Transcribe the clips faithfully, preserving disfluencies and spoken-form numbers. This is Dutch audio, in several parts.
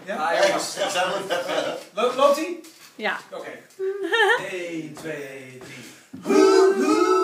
Ja? Ah, ja, ja. Lo loopt hij? Ja. Oké. Okay. één, twee, drie.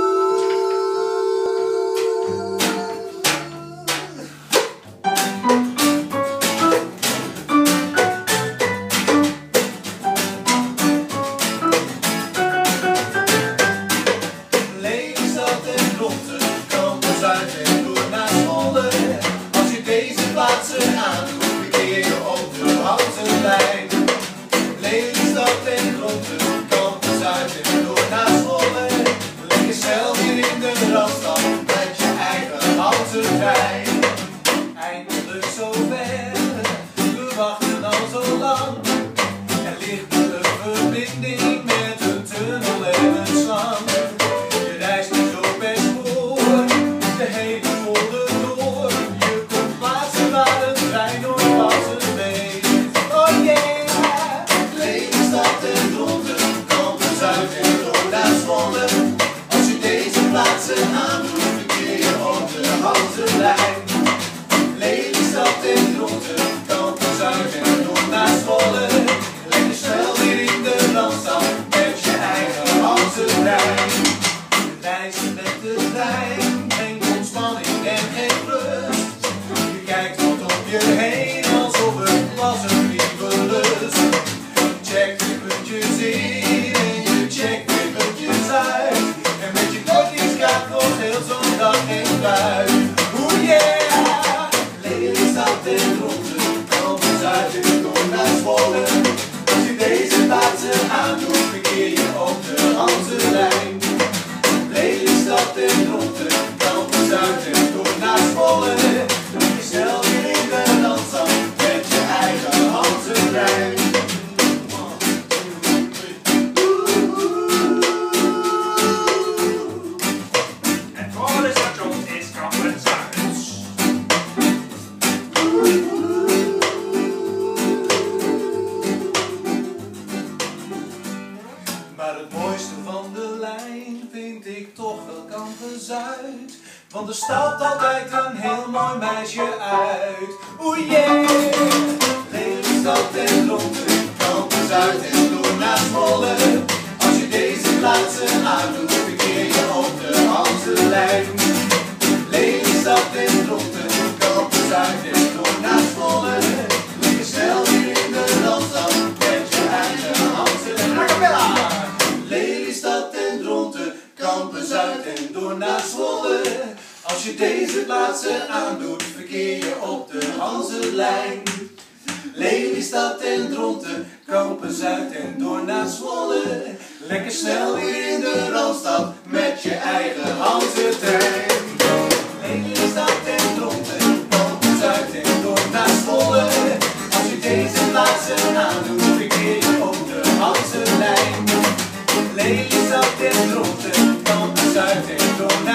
Lelystad en Dronten, Kampen Zuid en door naar Zwolle. Als je deze plaatsen aandoet, verkeer je op de houten lijn. Lelystad en Dronten, Kampen Zuid en door naar Zwolle. Lekker snel weer in de Randstad, met je eigen houten trein. Eindelijk zover, we wachten al zo lang. Er ligt een verbinding met een tunnel en een slang. Je reist niet zo per spoor, de hele polder door. Je komt plaatsen waar een trein nooit was geweest. Oh yeah! Lelystad en Dronten, Kampen Zuid en door naar Zwolle. Als je deze plaatsen aandoet, verkeer je op de houten lijn. Lelystad en Dronten, Kampen Zuid en door naar Zwolle. Lekker snel weer in de Randstad, met je eigen houten trein. Reizen met de trein, geen ontspanning en geen rust. Je kijkt wat op je heen, alsof het was een nieuwe lust. Je checkt weer puntjes in en je checkt weer puntjes uit. En met je kortingskaart nog heel zo'n dag geen buit. Oeh yeah! Lelystad en Dronten, Kampen Zuid en door naar Zwolle. Als je deze plaatsen aandoet, verkeer je op de houten lijn. Lelystad en Dronten, Kampen Zuid en door naar Zwolle. Je snel weer in de Randstad, met je eigen houten trein. Het volgende station is Kampen Zuid. Maar het mooiste van de lijn vind ik toch wel Kampen Zuid. Want er stapt altijd een heel mooi meisje uit. Oeh yeah! Lelystad en Dronten, Kampen Zuid en door naar Zwolle. Als je deze plaatsen aandoet, verkeer je op de houten lijn. Lelystad en Dronten, Kampen Zuid en door naar Zwolle. Lekker snel weer in de Randstad, met je eigen houten lijn. A cappella! Lelystad en Dronten, Kampen Zuid en door naar Zwolle. Als je deze plaatsen aandoet, verkeer je op de Hanselijn. Lelystad en Dronten, Kampen Zuid en door naar Zwolle. Lekker snel weer in de Randstad, met je eigen houten trein. Lelystad en Dronten, Kampen Zuid en door naar Zwolle. Als je deze plaatsen aandoet, verkeer je op de Hanselijn. Lelystad en Dronten, Kampen Zuid en door naar